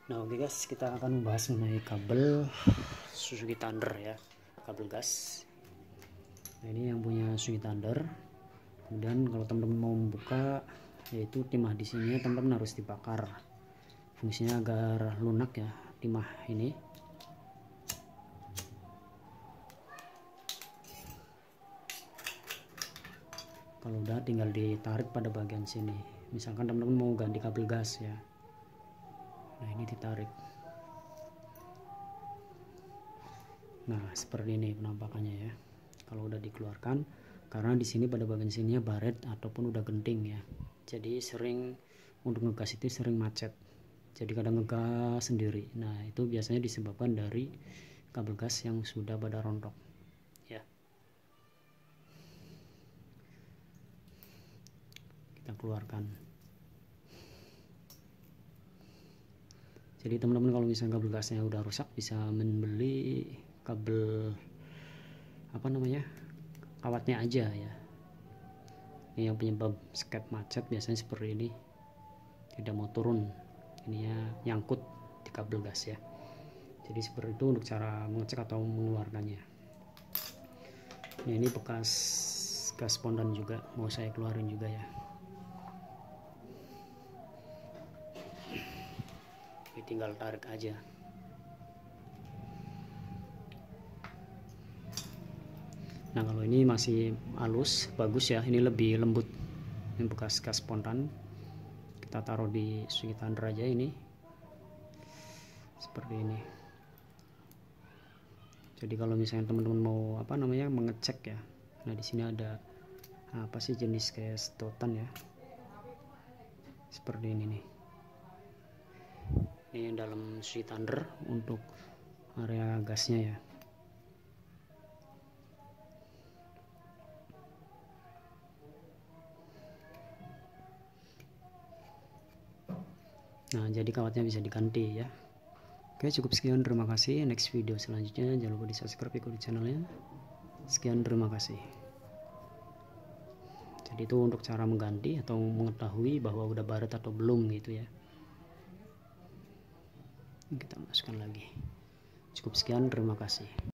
Nah oke guys, kita akan membahas mengenai kabel Suzuki Thunder ya, kabel gas. Nah ini yang punya Suzuki Thunder. Kemudian kalau teman-teman mau membuka, yaitu timah di sini teman-teman harus dibakar. Fungsinya agar lunak ya timah ini. Kalau udah tinggal ditarik pada bagian sini. Misalkan teman-teman mau ganti kabel gas ya. Nah ini ditarik. Nah seperti ini penampakannya ya. Kalau udah dikeluarkan, karena di sini pada bagian sininya baret ataupun udah genting ya. Jadi sering untuk ngegas itu sering macet. Jadi kadang ngegas sendiri. Nah itu biasanya disebabkan dari kabel gas yang sudah pada rontok ya. Kita keluarkan. Jadi teman-teman kalau misalnya kabel gasnya udah rusak, bisa membeli kabel kawatnya aja ya. Ini yang penyebab skep macet biasanya seperti ini, tidak mau turun, ininya nyangkut di kabel gas ya. Jadi seperti itu untuk cara mengecek atau mengeluarkannya. Nah, ini bekas gas spondan juga mau saya keluarin juga ya. Ini tinggal tarik aja. Nah kalau ini masih halus, bagus ya, ini lebih lembut. Ini bekas gas spondan, kita taruh di Suzuki Thunder aja ini, seperti ini. Jadi kalau misalnya teman-teman mau mengecek ya, nah di sini ada jenis kayak sedotan ya, seperti ini nih. Ini dalam Suzuki Thunder untuk area gasnya ya. Nah jadi kawatnya bisa diganti ya. Oke cukup sekian, terima kasih. Next video selanjutnya jangan lupa di subscribe, ikuti channelnya. Sekian, terima kasih. Jadi itu untuk cara mengganti atau mengetahui bahwa udah baret atau belum gitu ya. Kita masukkan lagi. Cukup sekian, terima kasih.